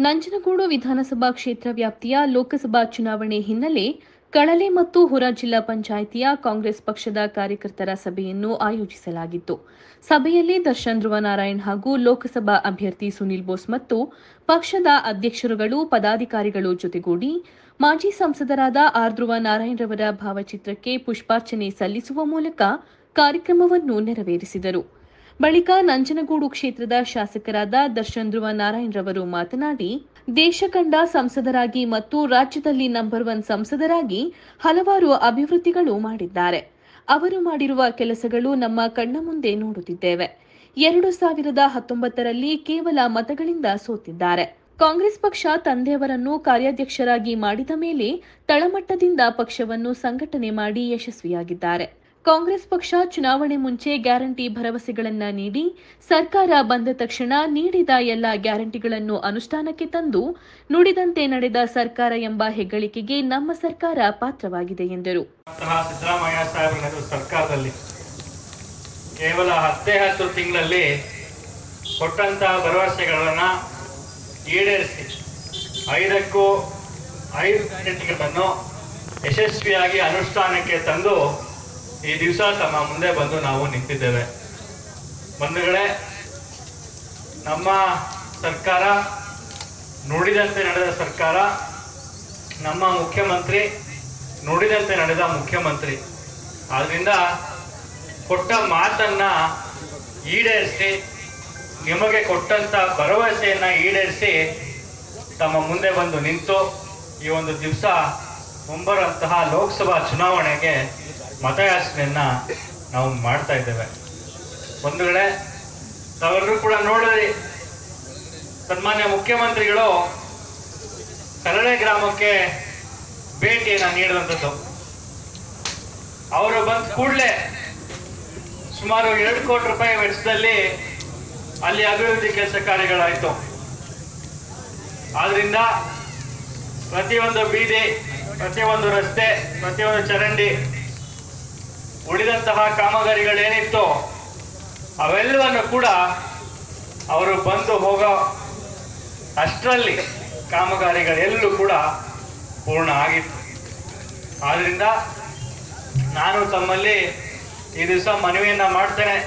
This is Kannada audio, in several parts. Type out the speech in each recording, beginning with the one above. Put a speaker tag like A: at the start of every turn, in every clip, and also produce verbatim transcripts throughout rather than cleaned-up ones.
A: ನಂಜನಗೂಡು ವಿಧಾನಸಭಾ ಕ್ಷೇತ್ರ ವ್ಯಾಪ್ತಿಯ ಲೋಕಸಭಾ ಚುನಾವಣೆ ಹಿನ್ನೆಲೆ ಕಳಲೆ ಮತ್ತು ಹುರ ಜಿಲ್ಲಾ ಪಂಚಾಯಿತಿಯ ಕಾಂಗ್ರೆಸ್ ಪಕ್ಷದ ಕಾರ್ಯಕರ್ತರ ಸಭೆಯನ್ನು ಆಯೋಜಿಸಲಾಗಿತ್ತು. ಸಭೆಯಲ್ಲಿ ದರ್ಶನ್ ಧ್ರುವನಾರಾಯಣ್ ಹಾಗೂ ಲೋಕಸಭಾ ಅಭ್ಯರ್ಥಿ ಸುನಿಲ್ ಬೋಸ್ ಮತ್ತು ಪಕ್ಷದ ಅಧ್ಯಕ್ಷರುಗಳು, ಪದಾಧಿಕಾರಿಗಳು ಜೊತೆಗೂಡಿ ಮಾಜಿ ಸಂಸದರಾದ ಆರ್ ಧ್ರುವನಾರಾಯಣ್ ರವರ ಭಾವಚಿತ್ರಕ್ಕೆ ಪುಷ್ಪಾರ್ಚನೆ ಸಲ್ಲಿಸುವ ಮೂಲಕ ಕಾರ್ಯಕ್ರಮವನ್ನು ನೆರವೇರಿಸಿದರು. ಬಳಿಕ ನಂಜನಗೂಡು ಕ್ಷೇತ್ರದ ಶಾಸಕರಾದ ದರ್ಶನ್ ಧ್ರುವನಾರಾಯಣ್ ರವರು ಮಾತನಾಡಿ, ದೇಶ ಕಂಡ ಸಂಸದರಾಗಿ ಮತ್ತು ರಾಜ್ಯದಲ್ಲಿ ನಂಬರ್ ಒನ್ ಸಂಸದರಾಗಿ ಹಲವಾರು ಅಭಿವೃದ್ಧಿಗಳು ಮಾಡಿದ್ದಾರೆ. ಅವರು ಮಾಡಿರುವ ಕೆಲಸಗಳು ನಮ್ಮ ಕಣ್ಣ ಮುಂದೆ ನೋಡುತ್ತಿದ್ದೇವೆ. ಎರಡು ಸಾವಿರದ ಹತ್ತೊಂಬತ್ತರಲ್ಲಿ ಕೇವಲ ಮತಗಳಿಂದ ಸೋತಿದ್ದಾರೆ. ಕಾಂಗ್ರೆಸ್ ಪಕ್ಷ ತಂದೆಯವರನ್ನು ಕಾರ್ಯಾಧ್ಯಕ್ಷರಾಗಿ ಮಾಡಿದ ಮೇಲೆ ತಳಮಟ್ಟದಿಂದ ಪಕ್ಷವನ್ನು ಸಂಘಟನೆ ಮಾಡಿ ಯಶಸ್ವಿಯಾಗಿದ್ದಾರೆ. ಕಾಂಗ್ರೆಸ್ ಪಕ್ಷ ಚುನಾವಣೆ ಮುಂಚೆ ಗ್ಯಾರಂಟಿ ಭರವಸೆಗಳನ್ನ ನೀಡಿ ಸರ್ಕಾರ ಬಂದ ತಕ್ಷಣ ನೀಡಿದ ಎಲ್ಲ ಗ್ಯಾರಂಟಿಗಳನ್ನು ಅನುಷ್ಠಾನಕ್ಕೆ ತಂದು ನುಡಿದಂತೆ ನಡೆದ ಸರ್ಕಾರ ಎಂಬ ಹೆಗ್ಗಳಿಕೆಗೆ ನಮ್ಮ ಸರ್ಕಾರ ಪಾತ್ರವಾಗಿದೆ ಎಂದರು.
B: ಸಿದ್ದರಾಮಯ್ಯ ಸಾಹೇಬರ ಸರ್ಕಾರದಲ್ಲಿ ಕೇವಲ ಹತ್ತೇ ಹತ್ತು ತಿಂಗಳಲ್ಲಿ ಕೊಟ್ಟಂತಹ ಭರವಸೆಗಳನ್ನ ಈಡೇರಿಸಿ ಐದಕ್ಕೂ ಐದು ಗ್ಯಾರಂಟಿಗಳನ್ನು ಯಶಸ್ವಿಯಾಗಿ ಅನುಷ್ಠಾನಕ್ಕೆ ತಂದು ಈ ದಿವಸ ತಮ್ಮ ಮುಂದೆ ಬಂದು ನಾವು ನಿಂತಿದ್ದೇವೆ. ಬಂಧುಗಳೇ, ನಮ್ಮ ಸರ್ಕಾರ ನುಡಿದಂತೆ ನಡೆದ ಸರ್ಕಾರ, ನಮ್ಮ ಮುಖ್ಯಮಂತ್ರಿ ನುಡಿದಂತೆ ನಡೆದ ಮುಖ್ಯಮಂತ್ರಿ. ಆದ್ರಿಂದ ಕೊಟ್ಟ ಮಾತನ್ನ ಈಡೇರಿಸಿ, ನಿಮಗೆ ಕೊಟ್ಟಂತ ಭರವಸೆಯನ್ನ ಈಡೇರಿಸಿ ತಮ್ಮ ಮುಂದೆ ಬಂದು ನಿಂತು ಈ ಒಂದು ದಿವಸ ಮುಂಬರುವಂತಹ ಲೋಕಸಭಾ ಚುನಾವಣೆಗೆ ಮತಯಾಚನೆಯನ್ನ ನಾವು ಮಾಡ್ತಾ ಇದ್ದೇವೆ. ಬಂಧುಗಳೇ, ತಾವೆಲ್ಲರೂ ಕೂಡ ನೋಡಿದ್ರಿ, ಸನ್ಮಾನ್ಯ ಮುಖ್ಯಮಂತ್ರಿಗಳು ಕಳಲೆ ಗ್ರಾಮಕ್ಕೆ ಭೇಟಿಯನ್ನ ನೀಡಿದಂಥದ್ದು. ಅವರು ಬಂದ ಕೂಡಲೇ ಸುಮಾರು ಎರಡು ಕೋಟಿ ರೂಪಾಯಿ ವೆಚ್ಚದಲ್ಲಿ ಅಲ್ಲಿ ಅಭಿವೃದ್ಧಿ ಕೆಲಸ ಕಾರ್ಯಗಳಾಯಿತು. ಆದ್ರಿಂದ ಪ್ರತಿಯೊಂದು ಬೀದಿ, ಪ್ರತಿಯೊಂದು ರಸ್ತೆ, ಪ್ರತಿಯೊಂದು ಚರಂಡಿ, ಉಳಿದಂತಹ ಕಾಮಗಾರಿಗಳೇನಿತ್ತು ಅವೆಲ್ಲವನ್ನು ಕೂಡ ಅವರು ಬಂದು ಹೋಗೋ ಅಷ್ಟರಲ್ಲಿ ಕಾಮಗಾರಿಗಳೆಲ್ಲೂ ಕೂಡ ಪೂರ್ಣ ಆಗಿತ್ತು. ಆದ್ರಿಂದ ನಾನು ತಮ್ಮಲ್ಲಿ ಈ ದಿವಸ ಮನವಿಯನ್ನ ಮಾಡ್ತೇನೆ.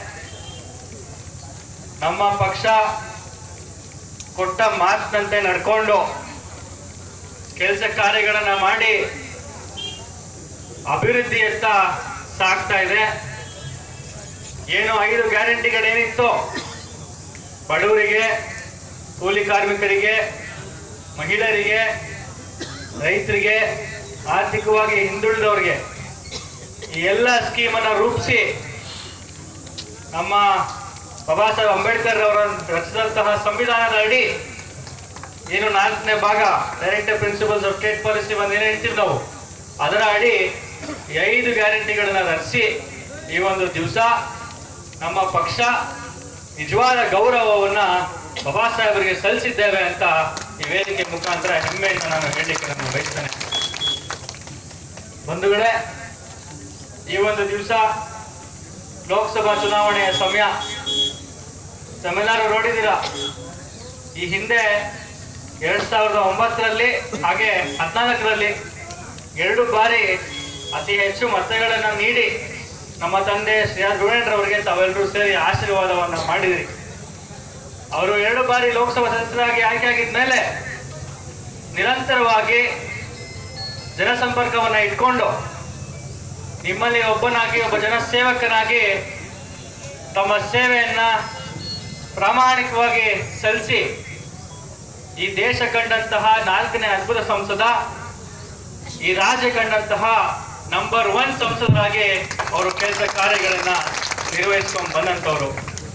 B: ನಮ್ಮ ಪಕ್ಷ ಕೊಟ್ಟ ಮಾತಿನಂತೆ ನಡ್ಕೊಂಡು ಕೆಲಸ ಕಾರ್ಯಗಳನ್ನ ಮಾಡಿ ಅಭಿವೃದ್ಧಿಯತ್ತ ಸಾಗ್ತಾ ಇದೆ. ಏನು ಐದು ಗ್ಯಾರಂಟಿಗಳೇನಿತ್ತು, ಬಡವರಿಗೆ, ಕೂಲಿ ಕಾರ್ಮಿಕರಿಗೆ, ಮಹಿಳೆಯರಿಗೆ, ರೈತರಿಗೆ, ಆರ್ಥಿಕವಾಗಿ ಹಿಂದುಳಿದವರಿಗೆ ಈ ಎಲ್ಲ ಸ್ಕೀಮನ್ನು ರೂಪಿಸಿ ನಮ್ಮ ಬಾಬಾ ಸಾಹೇಬ್ ಅಂಬೇಡ್ಕರ್ ಅವರ ರಚಿಸಿದಂತಹ ಸಂವಿಧಾನದ ಅಡಿ ಏನು ನಾಲ್ಕನೇ ಭಾಗ directive principles of state policy ಒಂದು ಏನು ಹೇಳ್ತೀವಿ ನಾವು, ಅದರ ಅಡಿ ಈ ಐದು ಗ್ಯಾರಂಟಿಗಳನ್ನ ರಚಿಸಿ ಈ ಒಂದು ದಿವಸ ನಮ್ಮ ಪಕ್ಷ ನಿಜವಾದ ಗೌರವವನ್ನ ಬಾಬಾ ಸಾಹೇಬರಿಗೆ ಸಲ್ಲಿಸಿದ್ದೇವೆ ಅಂತ ಈ ವೇದಿಕೆ ಮುಖಾಂತರ ಹೆಮ್ಮೆಯಿಂದ ನಾನು ಹೇಳಲಿಕ್ಕೆ ನಾನು ಬಯಸ್ತೇನೆ. ಬಂಧುಗಳೇ, ಈ ಒಂದು ದಿವಸ ಲೋಕಸಭಾ ಚುನಾವಣೆಯ ಸಮಯ ತಮ್ಮೆಲ್ಲರೂ ನೋಡಿದ್ದೀರಾ. ಈ ಹಿಂದೆ ಎರಡ್ ಸಾವಿರದ ಒಂಬತ್ತರಲ್ಲಿ ಹಾಗೆ ಹದಿನಾಲ್ಕರಲ್ಲಿ ಎರಡು ಬಾರಿ ಅತಿ ಹೆಚ್ಚು ಮತಗಳನ್ನು ನೀಡಿ ನಮ್ಮ ತಂದೆ ಶ್ರೀ ಆರ್ ಧ್ರುವನಾರಾಯಣ್ ತಾವೆಲ್ಲರೂ ಸೇರಿ ಆಶೀರ್ವಾದವನ್ನ ಮಾಡಿದ್ರಿ. ಅವರು ಎರಡು ಬಾರಿ ಲೋಕಸಭಾ ಸದಸ್ಯರಾಗಿ ಆಯ್ಕೆಯಾಗಿದ್ದ ಮೇಲೆ ನಿರಂತರವಾಗಿ ಜನಸಂಪರ್ಕವನ್ನ ಇಟ್ಕೊಂಡು ನಿಮ್ಮಲ್ಲಿ ಒಬ್ಬನಾಗಿ, ಒಬ್ಬ ಜನಸೇವಕನಾಗಿ ತಮ್ಮ ಸೇವೆಯನ್ನ ಪ್ರಾಮಾಣಿಕವಾಗಿ ಸಲ್ಲಿಸಿ ಈ ದೇಶ ಕಂಡಂತಹ ನಾಲ್ಕನೇ ಅದ್ಭುತ ಸಂಸದ, ಈ ರಾಜ್ಯ ಕಂಡಂತಹ ನಂಬರ್ ಒನ್ ಸಂಸದರಾಗಿ ಅವರು ಕೆಲಸ ಕಾರ್ಯಗಳನ್ನ ನಿರ್ವಹಿಸಿಕೊಂಡು ಬಂದಂತವರು.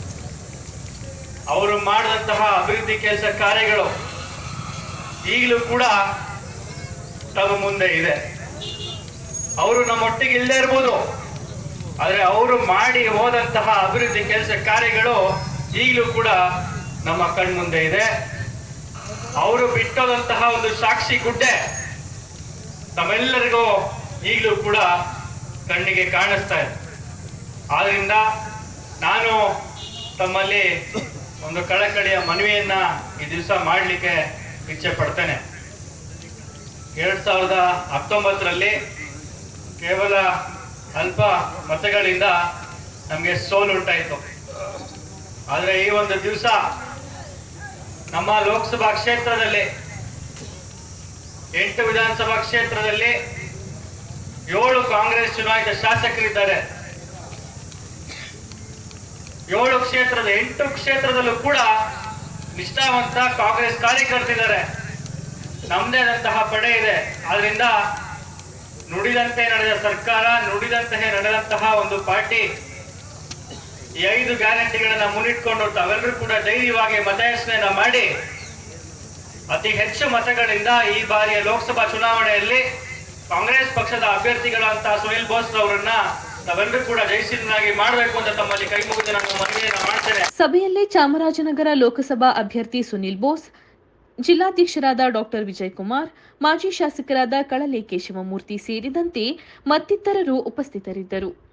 B: ಅವರು ಮಾಡಿದಂತಹ ಅಭಿವೃದ್ಧಿ ಕೆಲಸ ಕಾರ್ಯಗಳು ಈಗಲೂ ಕೂಡ ತಮ್ಮ ಮುಂದೆ ಇದೆ. ಅವರು ನಮ್ಮೊಟ್ಟಿಗೆ ಇಲ್ಲದೆ ಇರ್ಬೋದು, ಆದರೆ ಅವರು ಮಾಡಿ ಹೋದಂತಹ ಅಭಿವೃದ್ಧಿ ಕೆಲಸ ಕಾರ್ಯಗಳು ಈಗಲೂ ಕೂಡ ನಮ್ಮ ಕಣ್ಮುಂದೆ ಇದೆ. ಅವರು ಬಿಟ್ಟೋದಂತಹ ಒಂದು ಸಾಕ್ಷಿ ಗುಡ್ಡೆ ತಮ್ಮೆಲ್ಲರಿಗೂ ಈಗಲೂ ಕೂಡ ಕಣ್ಣಿಗೆ ಕಾಣಿಸ್ತಾ ಇದೆ. ಆದ್ರಿಂದ ನಾನು ತಮ್ಮಲ್ಲಿ ಒಂದು ಕಳಕಳಿಯ ಮನವಿಯನ್ನ ಈ ದಿವಸ ಮಾಡಲಿಕ್ಕೆ ಇಚ್ಛೆ ಪಡ್ತೇನೆ. ಎರಡ್ ಸಾವಿರದ ಹತ್ತೊಂಬತ್ತರಲ್ಲಿ ಕೇವಲ ಅಲ್ಪ ಮತಗಳಿಂದ ನಮಗೆ ಸೋಲು ಉಂಟಾಯಿತು. ಆದರೆ ಈ ಒಂದು ದಿವಸ ನಮ್ಮ ಲೋಕಸಭಾ ಕ್ಷೇತ್ರದಲ್ಲಿ ಎಂಟು ವಿಧಾನಸಭಾ ಕ್ಷೇತ್ರದಲ್ಲಿ ಏಳು ಕಾಂಗ್ರೆಸ್ ಚುನಾಯಿತ ಶಾಸಕರಿದ್ದಾರೆ. ಏಳು ಕ್ಷೇತ್ರದ ಎಂಟು ಕ್ಷೇತ್ರದಲ್ಲೂ ಕೂಡ ನಿಷ್ಠಾವಂತ ಕಾಂಗ್ರೆಸ್ ಕಾರ್ಯಕರ್ತರಿದ್ದಾರೆ. ನಮ್ಮದೇ ಆದಂತಹ ಪಡೆ ಇದೆ. ಆದ್ರಿಂದ ನುಡಿದಂತೆ ನಡೆದ ಸರ್ಕಾರ, ನುಡಿದಂತೆ ನಡೆದಂತಹ ಒಂದು ಪಾರ್ಟಿ ಈ ಐದು ಗ್ಯಾರಂಟಿಗಳನ್ನ ಮುನ್ನಿಟ್ಕೊಂಡು ತಾವೆಲ್ಲರೂ ಕೂಡ ಧೈರ್ಯವಾಗಿ ಮತಯಾಚನೆಯನ್ನ ಮಾಡಿ ಅತಿ ಹೆಚ್ಚು ಮತಗಳಿಂದ ಈ ಬಾರಿಯ ಲೋಕಸಭಾ ಚುನಾವಣೆಯಲ್ಲಿ ಕಾಂಗ್ರೆಸ್ ಪಕ್ಷದ ಅಭ್ಯರ್ಥಿಗಳಂತಹ ಸುನಿಲ್ ಬೋಸ್ ಅವರನ್ನ ತಾವೆಲ್ಲರೂ ಕೂಡ ಜಯಶೀಲನಾಗಿ ಮಾಡಬೇಕು ಅಂತ ತಮ್ಮಲ್ಲಿ ಕೈ ಮುಗಿದು ನಾನು ಮನವಿಯನ್ನು ಮಾಡ್ತೇನೆ.
A: ಸಭೆಯಲ್ಲಿ ಚಾಮರಾಜನಗರ ಲೋಕಸಭಾ ಅಭ್ಯರ್ಥಿ ಸುನಿಲ್ ಬೋಸ್, ಜಿಲ್ಲಾಧ್ಯಕ್ಷರಾದ ಡಾಕ್ಟರ್ ವಿಜಯಕುಮಾರ್, ಮಾಜಿ ಶಾಸಕರಾದ ಕಳಲೆ ಕೇಶವಮೂರ್ತಿ ಸೇರಿದಂತೆ ಮತ್ತಿತರರು ಉಪಸ್ಥಿತರಿದ್ದರು.